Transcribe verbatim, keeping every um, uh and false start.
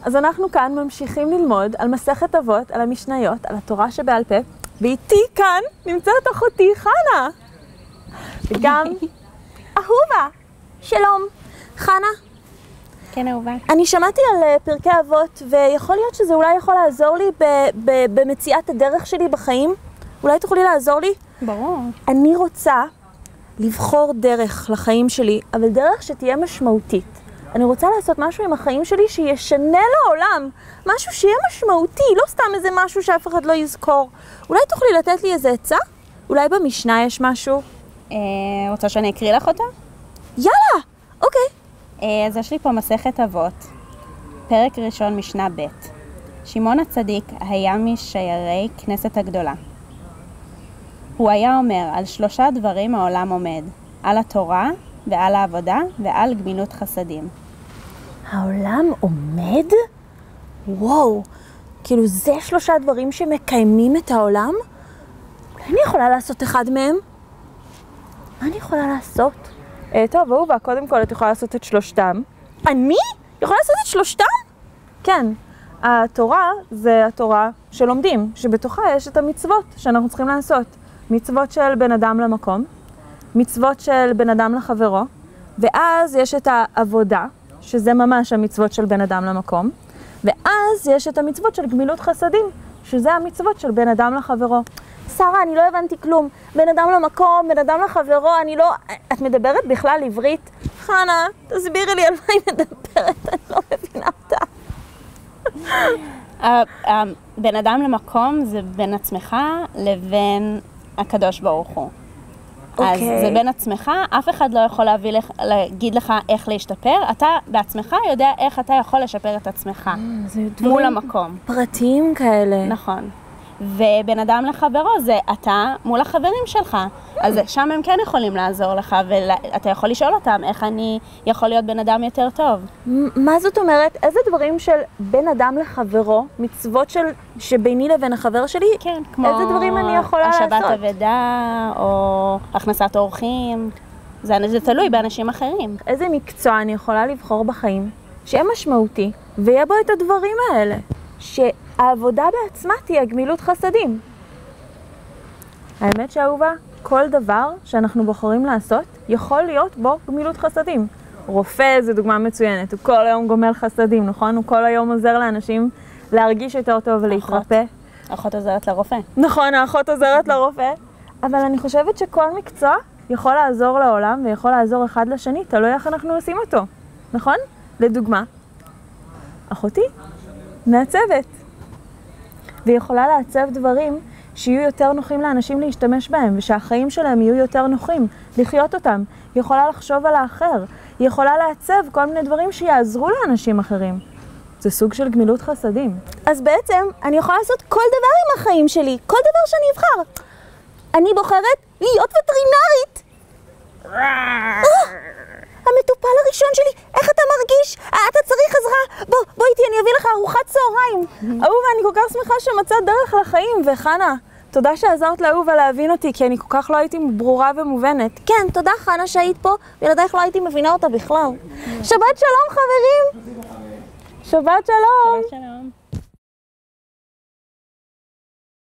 אז אנחנו כאן ממשיכים ללמוד על מסכת אבות, על המשניות, על התורה שבעל פה, ואיתי כאן נמצאת אחותי חנה. וגם אהובה. שלום. חנה. כן, אהובה. אני שמעתי על פרקי אבות, ויכול להיות שזה אולי יכול לעזור לי ב- ב- במציאת הדרך שלי בחיים. אולי תוכלי לעזור לי? ברור. אני רוצה לבחור דרך לחיים שלי, אבל דרך שתהיה משמעותית. אני רוצה לעשות משהו עם החיים שלי שישנה לעולם. משהו שיהיה משמעותי, לא סתם איזה משהו שאף אחד לא יזכור. אולי תוכלי לתת לי איזה עצה? אולי במשנה יש משהו? אה, רוצה שאני אקריא לך אותה? יאללה! אוקיי. אה, אז יש לי פה מסכת אבות, פרק ראשון משנה ב'. שמעון הצדיק היה משיירי כנסת הגדולה. הוא היה אומר, על שלושה דברים העולם עומד, על התורה ועל העבודה ועל גמילות חסדים. העולם עומד? וואו, כאילו זה שלושה דברים שמקיימים את העולם? אולי אני יכולה לעשות אחד מהם? מה אני יכולה לעשות? אה, טוב, אהובה, קודם כל את יכולה לעשות את שלושתם. אני? יכולה לעשות את שלושתם? כן. התורה זה התורה שלומדים, שבתוכה יש את המצוות שאנחנו צריכים לעשות. מצוות של בן אדם למקום, מצוות של בן אדם לחברו, ואז יש את העבודה, שזה ממש המצוות של בן אדם למקום, ואז יש את המצוות של גמילות חסדים, שזה המצוות של בן אדם לחברו. שרה, אני לא הבנתי כלום. בן אדם למקום, בן אדם לחברו, אני לא... את מדברת בכלל עברית? חנה, תסבירי לי על מה היא מדברת, אני לא מבינה אותה. בן אדם למקום זה בין עצמך לבין הקדוש ברוך הוא. אז זה בין עצמך, אף אחד לא יכול להביא לך, להגיד לך איך להשתפר, אתה בעצמך יודע איך אתה יכול לשפר את עצמך מול המקום. פרטיים כאלה. נכון. ובן אדם לחברו זה אתה מול החברים שלך. אז שם הם כן יכולים לעזור לך, ואתה יכול לשאול אותם איך אני יכול להיות בן אדם יותר טוב. מה זאת אומרת? איזה דברים של בן אדם לחברו, מצוות של שביני לבין החבר שלי? כן, כמו איזה דברים אני יכולה לעשות? השבת אבדה, או הכנסת אורחים. זה, זה תלוי באנשים אחרים. איזה מקצוע אני יכולה לבחור בחיים, שיהיה משמעותי, ויהיה בו את הדברים האלה. שהעבודה בעצמה תהיה גמילות חסדים. האמת שאהובה, כל דבר שאנחנו בוחרים לעשות, יכול להיות בו גמילות חסדים. רופא זה דוגמה מצוינת, הוא כל היום גומל חסדים, נכון? הוא כל היום עוזר לאנשים להרגיש יותר טוב ולהתרפא. האחות עוזרת לרופא. נכון, האחות עוזרת לרופא. אבל אני חושבת שכל מקצוע יכול לעזור לעולם ויכול לעזור אחד לשני, תלוי איך אנחנו עושים אותו. נכון? לדוגמה, אחותי מעצבת. והיא יכולה לעצב דברים שיהיו יותר נוחים לאנשים להשתמש בהם, ושהחיים שלהם יהיו יותר נוחים, לחיות אותם. היא יכולה לחשוב על האחר, היא יכולה לעצב כל מיני דברים שיעזרו לאנשים אחרים. זה סוג של גמילות חסדים. אז בעצם אני יכולה לעשות כל דבר עם החיים שלי, כל דבר שאני אבחר. אני בוחרת להיות וטרינרית. המטופל הראשון שלי, איך אתה מרגיש? אתה צריך עזרה? בוא, בוא איתי, אני אביא לך ארוחת צהריים. אהובה, אני כל כך שמחה שמצאת דרך לחיים, וחנה, תודה שעזרת לאהובה להבין אותי, כי אני כל כך לא הייתי ברורה ומובנת. כן, תודה חנה שהיית פה, בלעדייך לא הייתי מבינה אותה בכלל. שבת שלום חברים! שבת שלום! שבת שלום.